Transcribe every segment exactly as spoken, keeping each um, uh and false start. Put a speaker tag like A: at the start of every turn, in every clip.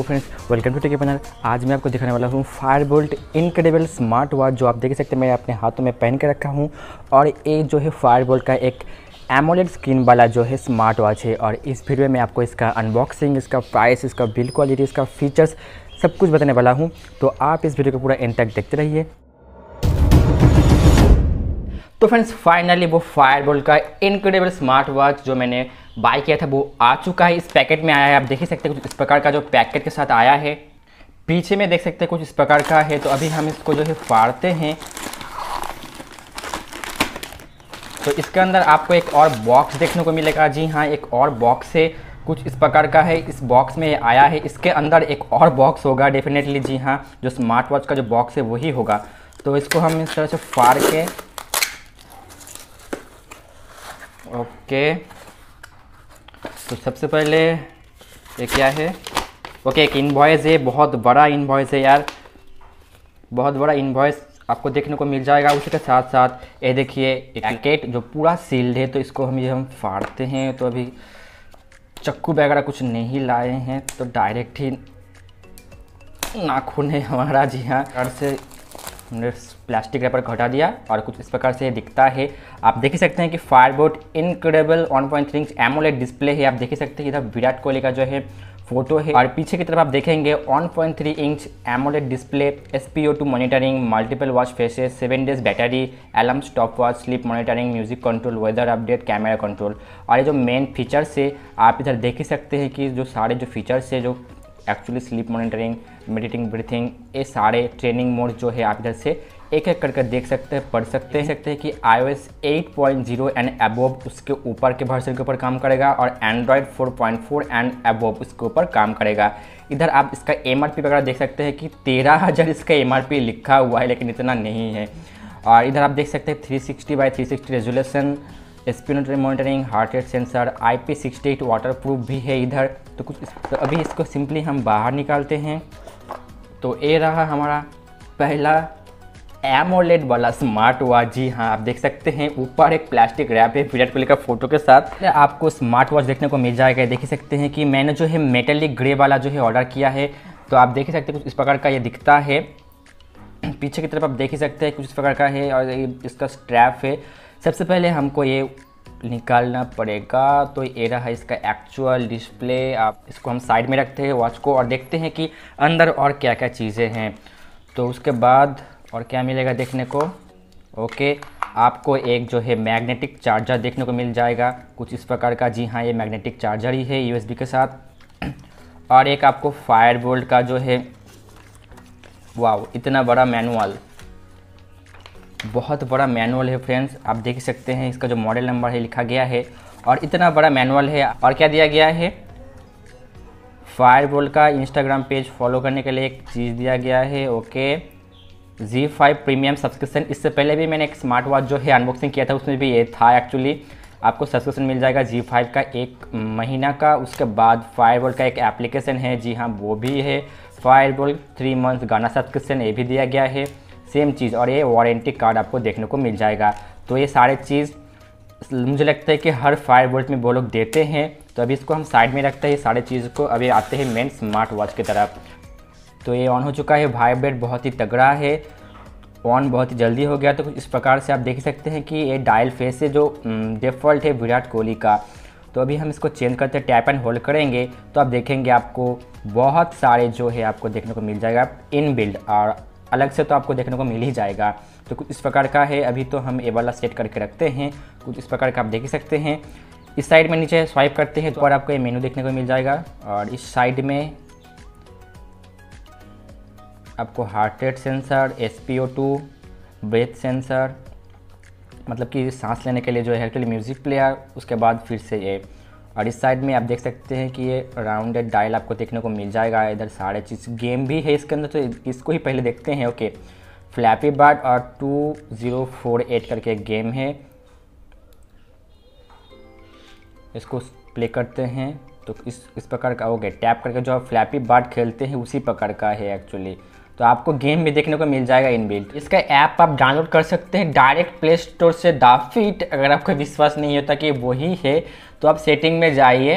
A: Friends, welcome to tech channel. आज मैं आपको दिखाने वाला हूँ फायरबोल्ट इनक्रेडिबल स्मार्ट वॉच, जो आप देख सकते हैं मैं अपने हाथों में पहन के रखा हूँ। और ये जो है फायरबोल्ट का एक एमोलेड स्क्रीन वाला जो है स्मार्ट वॉच है। और इस वीडियो में आपको इसका अनबॉक्सिंग, इसका प्राइस, इसका बिल्ड क्वालिटी, इसका फीचर्स सब कुछ बताने वाला हूँ। तो आप इस वीडियो को पूरा एंड तक देखते रहिए। तो फ्रेंड्स, फाइनली वो फायरबोल्ट का इनक्रेडिबल स्मार्ट वॉच जो मैंने बाय किया था वो आ चुका है। इस पैकेट में आया है। आप देख ही सकते हैं कुछ इस प्रकार का जो पैकेट के साथ आया है। पीछे में देख सकते हैं कुछ इस प्रकार का है। तो अभी हम इसको जो है फाड़ते हैं। तो इसके अंदर आपको एक और बॉक्स देखने को मिलेगा। जी हाँ, एक और बॉक्स है, कुछ इस प्रकार का है। इस बॉक्स में आया है। इसके अंदर एक और बॉक्स होगा डेफिनेटली। जी हाँ, जो स्मार्ट वॉच का जो बॉक्स है वही होगा। तो इसको हम इस तरह से फाड़ के ओके। तो सबसे पहले ये क्या है? ओके, एक इनवॉइस है। बहुत बड़ा इनवॉइस है यार, बहुत बड़ा इनवॉइस आपको देखने को मिल जाएगा। उसी के साथ साथ ये देखिए पैकेट जो पूरा सील्ड है। तो इसको हम ये हम फाड़ते हैं। तो अभी चक्कू वगैरह कुछ नहीं लाए हैं, तो डायरेक्ट ही नाखून है हमारा। जी हाँ, घर से हमने प्लास्टिक रैपर हटा दिया और कुछ इस प्रकार से दिखता है। आप देख ही सकते हैं कि Fireboltt incredible one point three inch AMOLED display है। आप देख ही सकते हैं इधर विराट कोहली का जो है फोटो है। और पीछे की तरफ आप देखेंगे one point three inch AMOLED display, S P O two monitoring, multiple watch faces, seven days battery, alarm, stop watch, sleep monitoring, music control, weather update, camera control. और ये जो मेन फीचर्स है आप इधर देख ही सकते हैं कि जो सारे जो फीचर्स है, जो actually sleep monitoring, meditating, breathing, ये सारे ट्रेनिंग मोड जो है आप इधर से एक एक करके देख सकते हैं, पढ़ सकते हैं सकते हैं कि I O S eight point zero and above उसके ऊपर के वर्जन के ऊपर काम करेगा। और Android four point four and above उसके ऊपर काम करेगा। इधर आप इसका एम आर पी वगैरह देख सकते हैं कि तेरह हज़ार इसका एम आर पी लिखा हुआ है, लेकिन इतना नहीं है। और इधर आप देख सकते हैं three sixty by three sixty resolution, spirometry monitoring, heart rate sensor, I P sixty eight water proof भी है इधर। तो कुछ इस, तो अभी इसको सिंपली हम बाहर निकालते हैं। तो ये रहा हमारा पहला एमोलेड वाला स्मार्ट वॉच। जी हाँ, आप देख सकते हैं ऊपर एक प्लास्टिक रैप है विराट कोहली का फोटो के साथ। आपको स्मार्ट वॉच देखने को मिल जाएगा। देख ही सकते हैं कि मैंने जो है मेटेलिक ग्रे वाला जो है ऑर्डर किया है। तो आप देख ही सकते हैं कुछ इस प्रकार का ये दिखता है। पीछे की तरफ आप देख ही सकते हैं कुछ इस प्रकार का है। और इसका स्ट्रैप है। सबसे पहले हमको ये निकालना पड़ेगा। तो ये रहा इसका एक्चुअल डिस्प्ले। आप इसको हम साइड में रखते हैं वॉच को और देखते हैं कि अंदर और क्या क्या चीज़ें हैं। तो उसके बाद और क्या मिलेगा देखने को? ओके, आपको एक जो है मैग्नेटिक चार्जर देखने को मिल जाएगा कुछ इस प्रकार का। जी हाँ, ये मैग्नेटिक चार्जर ही है यू एस बी के साथ। और एक आपको फायरबोल्ट का जो है, वाव, इतना बड़ा मैनुअल, बहुत बड़ा मैनुअल है फ्रेंड्स। आप देख सकते हैं इसका जो मॉडल नंबर है लिखा गया है। और इतना बड़ा मैनुअल है। और क्या दिया गया है? फायरबोल्ट का इंस्टाग्राम पेज फॉलो करने के लिए एक चीज़ दिया गया है। Okay, Zee five premium subscription. इससे पहले भी मैंने एक स्मार्ट वॉच जो है अनबॉक्सिंग किया था, उसमें भी ये था। एक्चुअली आपको सब्सक्रिप्शन मिल जाएगा जी फाइव का एक महीना का। उसके बाद फायरबोल्ट का एक एप्लीकेशन है, जी हाँ, वो भी है। Fireboltt three month Gaana subscription ये भी दिया गया है, सेम चीज़। और ये वारंटी कार्ड आपको देखने को मिल जाएगा। तो ये सारे चीज़ मुझे लगता है कि हर फायरबोल्ट में वो लोग देते हैं। तो अभी इसको हम साइड में रखते हैं सारे चीज़ को। अभी आते हैं मेन स्मार्ट वॉच की तरफ। तो ये ऑन हो चुका है। वाइब्रेट बहुत ही तगड़ा है, ऑन बहुत ही जल्दी हो गया। तो कुछ इस प्रकार से आप देख सकते हैं कि ये डायल फेस है जो डिफ़ॉल्ट है विराट कोहली का। तो अभी हम इसको चेंज करते टैप एंड होल्ड करेंगे तो आप देखेंगे आपको बहुत सारे जो है आपको देखने को मिल जाएगा इन बिल्ड, और अलग से तो आपको देखने को मिल ही जाएगा। तो कुछ इस प्रकार का है। अभी तो हम ये वाला सेट करके रखते हैं। कुछ इस प्रकार का आप देख ही सकते हैं। इस साइड में नीचे स्वाइप करते हैं तो और आपको ये मेनू देखने को मिल जाएगा। और इस साइड में आपको heart rate sensor, S P O two, breath sensor, मतलब कि सांस लेने के लिए जो है एक्चुअली म्यूज़िक प्लेयर, उसके बाद फिर से ये। और इस साइड में आप देख सकते हैं कि ये राउंडेड डायल आपको देखने को मिल जाएगा। इधर सारे चीज़, गेम भी है इसके अंदर, तो इसको ही पहले देखते हैं। ओके, फ्लैपी बर्ड और टू ज़ीरो फोर एट करके एक गेम है, इसको प्ले करते हैं। तो इस इस प्रकार का हो गया, टैप करके जो आप फ्लैपी बर्ड खेलते हैं उसी प्रकार का है एक्चुअली। तो आपको गेम भी देखने को मिल जाएगा इनबिल्ट। इसका ऐप आप डाउनलोड कर सकते हैं डायरेक्ट प्ले स्टोर से, दाफिट। अगर आपको विश्वास नहीं होता कि वही है तो आप सेटिंग में जाइए,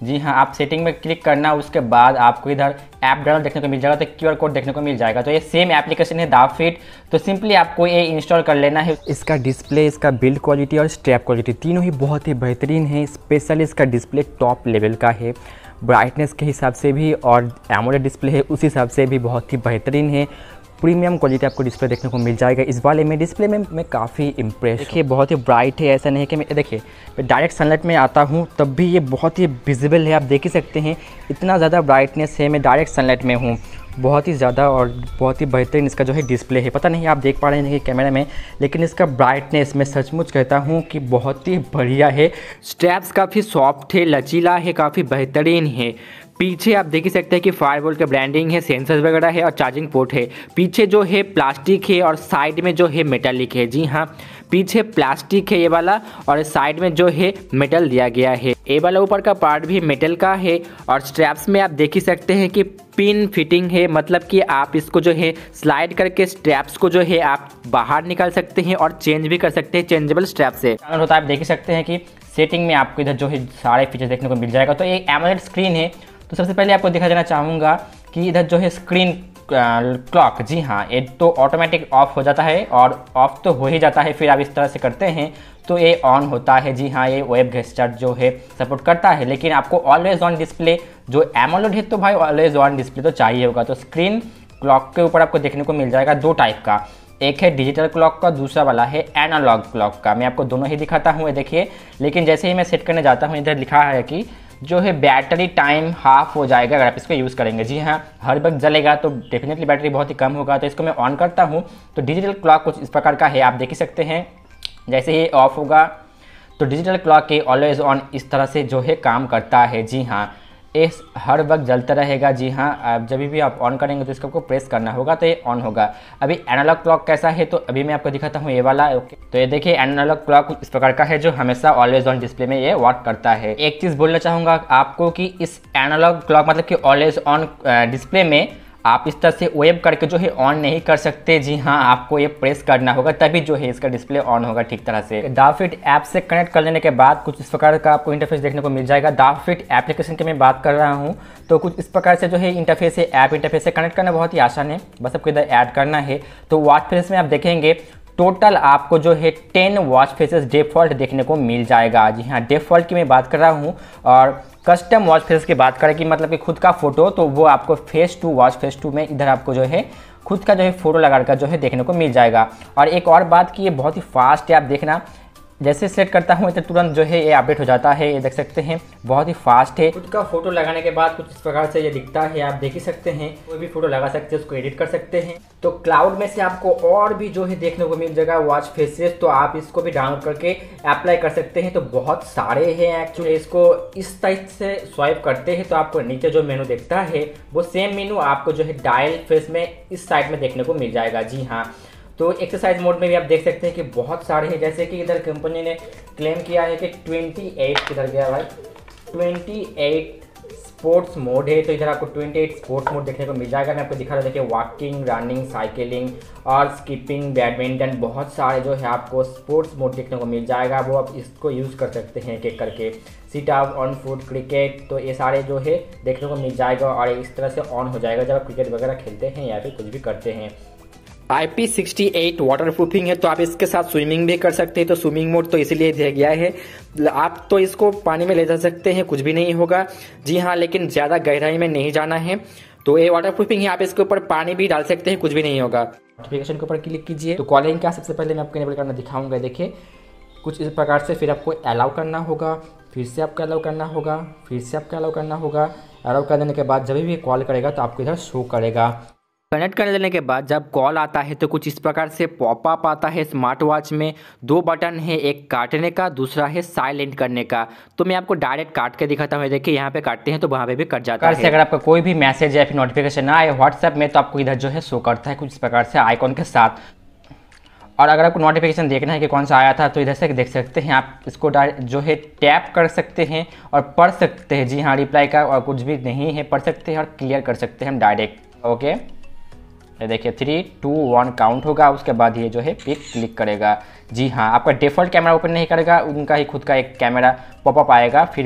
A: जी हाँ, आप सेटिंग में क्लिक करना, उसके बाद आपको इधर ऐप डाउनलोड देखने को मिल जाएगा, तो क्यूआर कोड देखने को मिल जाएगा। तो ये सेम एप्लीकेशन है दाफिट, तो सिंपली आपको ये इंस्टॉल कर लेना है। इसका डिस्प्ले, इसका बिल्ड क्वालिटी और स्ट्रैप क्वालिटी तीनों ही बहुत ही बेहतरीन है। स्पेशली इसका डिस्प्ले टॉप लेवल का है, ब्राइटनेस के हिसाब से भी और एमोलेड डिस्प्ले है उस हिसाब से भी बहुत ही बेहतरीन है। प्रीमियम क्वालिटी आपको डिस्प्ले देखने को मिल जाएगा। इस वाले में डिस्प्ले में मैं काफ़ी इम्प्रेस। देखिए बहुत ही ब्राइट है, ऐसा नहीं है कि मैं देखिए मैं डायरेक्ट सनलाइट में आता हूँ तब भी ये बहुत ही विजिबल है, आप देख ही सकते हैं इतना ज़्यादा ब्राइटनेस है। मैं डायरेक्ट सनलाइट में हूँ, बहुत ही ज़्यादा और बहुत ही बेहतरीन इसका जो है डिस्प्ले है। पता नहीं आप देख पा रहे हैं कि कैमरा में, लेकिन इसका ब्राइटनेस मैं सचमुच कहता हूँ कि बहुत ही बढ़िया है। स्ट्रैप्स काफ़ी सॉफ्ट है, लचीला है, काफ़ी बेहतरीन है। पीछे आप देख ही सकते हैं कि फायरवॉल का ब्रांडिंग है, सेंसर्स वगैरह है और चार्जिंग पोर्ट है। पीछे जो है प्लास्टिक है और साइड में जो है मेटालिक है। जी हाँ, पीछे प्लास्टिक है ये वाला और साइड में जो है मेटल दिया गया है। ये वाला ऊपर का पार्ट भी मेटल का है और स्ट्रैप्स में आप देख ही सकते हैं कि पिन फिटिंग है, मतलब कि आप इसको जो है स्लाइड करके स्ट्रैप्स को जो है आप बाहर निकाल सकते हैं और चेंज भी कर सकते हैं, चेंजेबल स्ट्रैप से होता है। आप देख ही सकते हैं कि सेटिंग में आपको इधर जो है सारे फीचर्स देखने को मिल जाएगा। तो ये एमोलेड स्क्रीन है, तो सबसे पहले आपको दिखा देना चाहूँगा कि इधर जो है स्क्रीन क्लॉक, जी हाँ, ये तो ऑटोमेटिक ऑफ हो जाता है और ऑफ तो हो ही जाता है, फिर आप इस तरह से करते हैं तो ये ऑन होता है। जी हाँ, ये वेब गेस्चर जो है सपोर्ट करता है, लेकिन आपको ऑलवेज ऑन डिस्प्ले जो एमोलेड है तो भाई ऑलवेज ऑन डिस्प्ले तो चाहिए होगा। तो स्क्रीन क्लॉक के ऊपर आपको देखने को मिल जाएगा दो टाइप का, एक है डिजिटल क्लॉक का, दूसरा वाला है एनालॉग क्लॉक का। मैं आपको दोनों ही दिखाता हूँ, ये देखिए। लेकिन जैसे ही मैं सेट करने जाता हूँ, इधर लिखा है कि जो है बैटरी टाइम हाफ हो जाएगा अगर आप इसको यूज़ करेंगे। जी हाँ, हर वक्त जलेगा तो डेफिनेटली बैटरी बहुत ही कम होगा। तो इसको मैं ऑन करता हूँ तो डिजिटल क्लॉक कुछ इस प्रकार का है, आप देख ही सकते हैं। जैसे ही ऑफ होगा तो डिजिटल क्लॉक के ऑलवेज ऑन इस तरह से जो है काम करता है। जी हाँ, इस हर वक्त जलता रहेगा। जी हाँ, आप जब भी आप ऑन करेंगे तो इसको आपको प्रेस करना होगा तो ये ऑन होगा। अभी एनालॉग क्लॉक कैसा है तो अभी मैं आपको दिखाता हूँ, ये वाला। ओके, तो ये देखिए एनालॉग क्लॉक इस प्रकार का है जो हमेशा ऑलवेज ऑन डिस्प्ले में ये वर्क करता है। एक चीज़ बोलना चाहूँगा आपको कि इस एनालॉग क्लॉक मतलब कि ऑलवेज ऑन डिस्प्ले में आप इस तरह से वेब करके जो है ऑन नहीं कर सकते। जी हाँ, आपको ये प्रेस करना होगा तभी जो है इसका डिस्प्ले ऑन होगा ठीक तरह से। दाफिट ऐप से कनेक्ट कर लेने के बाद कुछ इस प्रकार का आपको इंटरफेस देखने को मिल जाएगा। दाफिट एप्लीकेशन की मैं बात कर रहा हूँ तो कुछ इस प्रकार से जो है इंटरफेस है। ऐप इंटरफेस से कनेक्ट करना बहुत ही आसान है, बस आपको इधर ऐड करना है। तो वॉच फेस में आप देखेंगे टोटल आपको जो है टेन वॉच फेसेस डिफ़ॉल्ट देखने को मिल जाएगा। जी हाँ, डिफ़ॉल्ट की मैं बात कर रहा हूँ। और कस्टम वॉच फेस की बात करें कि मतलब कि खुद का फोटो, तो वो आपको face two watch face two में इधर आपको जो है खुद का जो है फोटो लगाकर जो है देखने को मिल जाएगा। और एक और बात कि ये बहुत ही फास्ट है, आप देखना जैसे सेट करता हूँ तो तुरंत जो है ये अपडेट हो जाता है। ये देख सकते हैं बहुत ही फास्ट है। खुद का फोटो लगाने के बाद कुछ इस प्रकार से ये दिखता है, आप देख ही सकते हैं। कोई भी फोटो लगा सकते हैं, उसको एडिट कर सकते हैं। तो क्लाउड में से आपको और भी जो है देखने को मिल जाएगा वॉच फेसेस, तो आप इसको भी डाउनलोड करके अप्लाई कर सकते हैं। तो बहुत सारे हैं एक्चुअली। इसको इस टाइप से स्वाइप करते हैं तो आपको नीचे जो मेनू दिखता है वो सेम मेनू आपको जो है डायल फेस में इस साइड में देखने को मिल जाएगा। जी हाँ, तो एक्सरसाइज मोड में भी आप देख सकते हैं कि बहुत सारे हैं। जैसे कि इधर कंपनी ने क्लेम किया है कि अट्ठाईस किधर गया भाई, अट्ठाईस स्पोर्ट्स मोड है, तो इधर आपको अट्ठाईस स्पोर्ट्स मोड देखने को मिल जाएगा। मैं आपको दिखा रहा, देखिए वॉकिंग, रनिंग, साइकिलिंग और स्किपिंग, बैडमिंटन, बहुत सारे जो है आपको स्पोर्ट्स मोड देखने को मिल जाएगा। वो आप इसको यूज़ कर सकते हैं एक एक करके। Sit up, on foot, cricket, तो ये सारे जो है देखने को मिल जाएगा और इस तरह से ऑन हो जाएगा जब आप क्रिकेट वगैरह खेलते हैं या फिर कुछ भी करते हैं। I P sixty eight water proofing है, तो आप इसके साथ स्विमिंग भी कर सकते हैं। तो स्विमिंग मोड तो इसीलिए दिया गया है, आप तो इसको पानी में ले जा सकते हैं, कुछ भी नहीं होगा। जी हाँ, लेकिन ज़्यादा गहराई में नहीं जाना है। तो ये वाटर प्रूफिंग है, आप इसके ऊपर पानी भी डाल सकते हैं, कुछ भी नहीं होगा। नोटिफिकेशन के ऊपर क्लिक कीजिए तो कॉलिंग का सबसे पहले मैं आपको इनेबल करना दिखाऊंगा। देखिए कुछ इस प्रकार से, फिर आपको अलाउ करना होगा, फिर से आपको अलाउ करना होगा, फिर से आपको अलाउ करना होगा। अलाउ कर देने के बाद जब भी कॉल करेगा तो आपको इधर शो करेगा। कनेक्ट कर लेने के बाद जब कॉल आता है तो कुछ इस प्रकार से पॉपअप आता है। स्मार्ट वॉच में दो बटन है, एक काटने का, दूसरा है साइलेंट करने का। तो मैं आपको डायरेक्ट काट के दिखाता हूँ। देखिए यहाँ पे काटते हैं तो वहाँ पे भी कट जाता है। अगर आपका कोई भी मैसेज या फिर नोटिफिकेशन आए व्हाट्सएप में तो आपको इधर जो है शो करता है कुछ इस प्रकार से आइकॉन के साथ। और अगर आपको नोटिफिकेशन देखना है कि कौन सा आया था तो इधर से देख सकते हैं आप, इसको जो है टैप कर सकते हैं और पढ़ सकते हैं। जी हाँ, रिप्लाई का और कुछ भी नहीं है, पढ़ सकते हैं और क्लियर कर सकते हैं हम डायरेक्ट। ओके, ये देखिए थ्री टू वन काउंट होगा, उसके बाद ये जो है पिक क्लिक करेगा। जी हाँ, आपका डिफ़ॉल्ट कैमरा ओपन नहीं करेगा, उनका ही खुद का एक कैमरा पॉपअप आएगा, फिर वो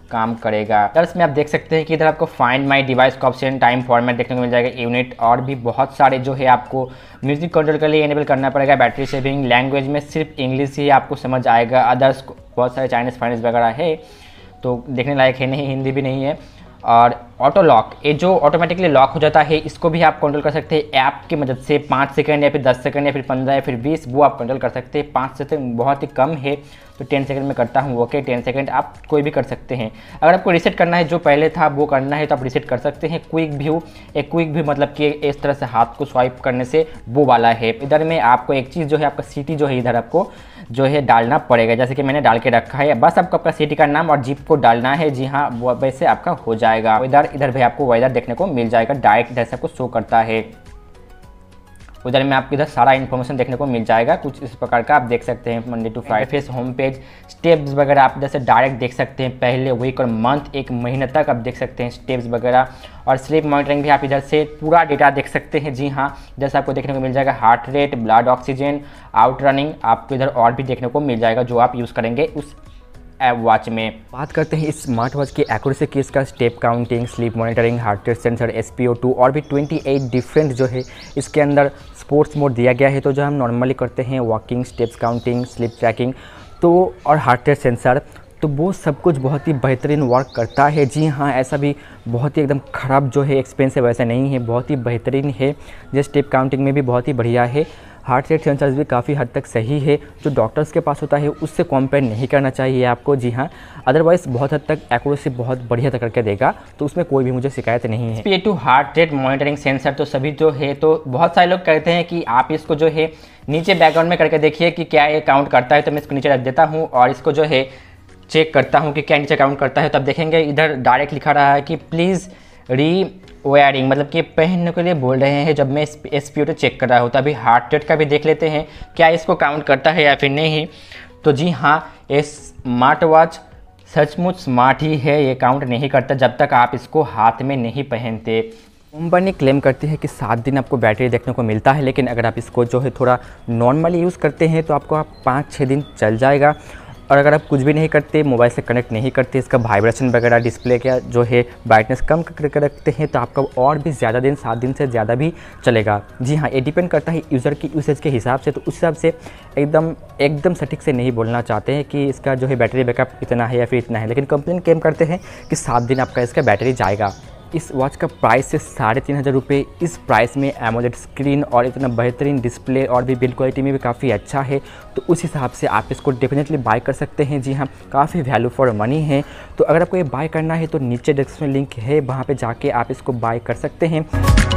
A: काम करेगा। इधर इसमें आप देख सकते हैं कि इधर आपको फाइंड माई डिवाइस का ऑप्शन, टाइम फॉर्मेट देखने को मिल जाएगा, यूनिट और भी बहुत सारे जो है आपको म्यूजिक कंट्रोल के लिए इनेबल करना पड़ेगा। बैटरी सेविंग, लैंग्वेज में सिर्फ इंग्लिश ही आपको समझ आएगा, अदर्स बहुत सारे चाइनीज़ फाइनीज वगैरह है तो देखने लायक है नहीं, हिंदी भी नहीं है। और ऑटो लॉक, ये जो ऑटोमेटिकली लॉक हो जाता है इसको भी आप कंट्रोल कर सकते हैं ऐप की मदद से। पाँच सेकंड या फिर दस सेकंड या फिर पंद्रह या फिर बीस, वो आप कंट्रोल कर सकते हैं। पाँच सेकंड बहुत ही कम है तो टेन सेकंड में करता हूँ, ओके। टेन सेकंड आप कोई भी कर सकते हैं। अगर आपको रीसेट करना है, जो पहले था वो करना है तो आप रीसेट कर सकते हैं। क्विक व्यू, एक क्विक व्यू मतलब कि इस तरह से हाथ को स्वाइप करने से वो वाला है। इधर में आपको एक चीज़ जो है आपका सिटी जो है इधर आपको जो है डालना पड़ेगा, जैसे कि मैंने डाल के रखा है। बस आपको आपका सिटी का नाम और जीप को डालना है। जी हाँ, वो वैसे आपका हो जाएगा। इधर इधर भी आपको वेदर देखने को मिल जाएगा, डायरेक्ट इधर से आपको शो करता है। उधर में आपको इधर सारा इन्फॉर्मेशन देखने को मिल जाएगा, कुछ इस प्रकार का आप देख सकते हैं। Monday to Friday face home page, steps वगैरह आप इधर से डायरेक्ट देख सकते हैं। पहले वीक और मंथ, एक महीने तक आप देख सकते हैं स्टेप्स वगैरह। और स्लीप मॉनिटरिंग भी आप इधर से पूरा डेटा देख सकते हैं। जी हाँ, जैसे आपको देखने को मिल जाएगा heart rate, blood oxygen, out running, आपको इधर और भी देखने को मिल जाएगा जो आप यूज़ करेंगे उस ऐप वॉच में। बात करते हैं इस स्मार्ट वॉच की एक्यूरेसी की, इसका step counting, sleep monitoring, heart rate sensor, S P O two और भी अट्ठाईस डिफरेंट जो है इसके अंदर स्पोर्ट्स मोड दिया गया है। तो जो हम नॉर्मली करते हैं walking, steps counting, sleep tracking तो और हार्ट रेट सेंसर, तो वो सब कुछ बहुत ही बेहतरीन वर्क करता है। जी हाँ, ऐसा भी बहुत ही एकदम ख़राब जो है एक्सपेंसिव वैसा नहीं है, बहुत ही बेहतरीन है। जो स्टेप काउंटिंग में भी बहुत ही बढ़िया है। हार्ट रेट सेंसर्स भी काफ़ी हद तक सही है, जो डॉक्टर्स के पास होता है उससे कंपेयर नहीं करना चाहिए आपको। जी हाँ, अदरवाइज़ बहुत हद तक एक्यूरेसी बहुत बढ़िया तक करके देगा, तो उसमें कोई भी मुझे शिकायत नहीं है। S P O two heart rate monitoring sensor तो सभी जो है, तो बहुत सारे लोग कहते हैं कि आप इसको जो है नीचे बैकग्राउंड में करके देखिए कि क्या ये काउंट करता है, तो मैं इसको नीचे रख देता हूँ और इसको जो है चेक करता हूँ कि क्या नीचे काउंट करता है। तब देखेंगे इधर डायरेक्ट लिखा रहा है कि प्लीज़ री वेयरिंग, मतलब कि पहनने के लिए बोल रहे हैं जब मैं S P O two check कर रहा हूँ। तो अभी हार्ट रेट का भी देख लेते हैं क्या इसको काउंट करता है या फिर नहीं। तो जी हाँ, ये स्मार्ट वॉच सचमुच स्मार्ट ही है, ये काउंट नहीं करता जब तक आप इसको हाथ में नहीं पहनते। कंपनी क्लेम करती है कि सात दिन आपको बैटरी देखने को मिलता है, लेकिन अगर आप इसको जो है थोड़ा नॉर्मली यूज़ करते हैं तो आपको आप पाँच छः दिन चल जाएगा। और अगर आप कुछ भी नहीं करते, मोबाइल से कनेक्ट नहीं करते, इसका वाइब्रेशन वगैरह, डिस्प्ले का जो है ब्राइटनेस कम करके रखते हैं, तो आपका और भी ज़्यादा दिन, सात दिन से ज़्यादा भी चलेगा। जी हाँ, ये डिपेंड करता है यूज़र की यूसेज के हिसाब से। तो उस हिसाब से एकदम एकदम सटीक से नहीं बोलना चाहते हैं कि इसका जो है बैटरी बैकअप इतना है या फिर इतना है, लेकिन कंपनी क्लेम करते हैं कि सात दिन आपका इसका बैटरी जाएगा। इस वॉच का प्राइस से साढ़े तीन हज़ार रुपये। इस प्राइस में एमोलेड स्क्रीन और इतना बेहतरीन डिस्प्ले और भी बिल्ड क्वालिटी में भी काफ़ी अच्छा है, तो उस हिसाब से आप इसको डेफिनेटली बाय कर सकते हैं। जी हाँ, काफ़ी वैल्यू फॉर मनी है। तो अगर आपको ये बाय करना है तो नीचे डिस्क्रिप्शन लिंक है, वहाँ पे जाके आप इसको बाय कर सकते हैं।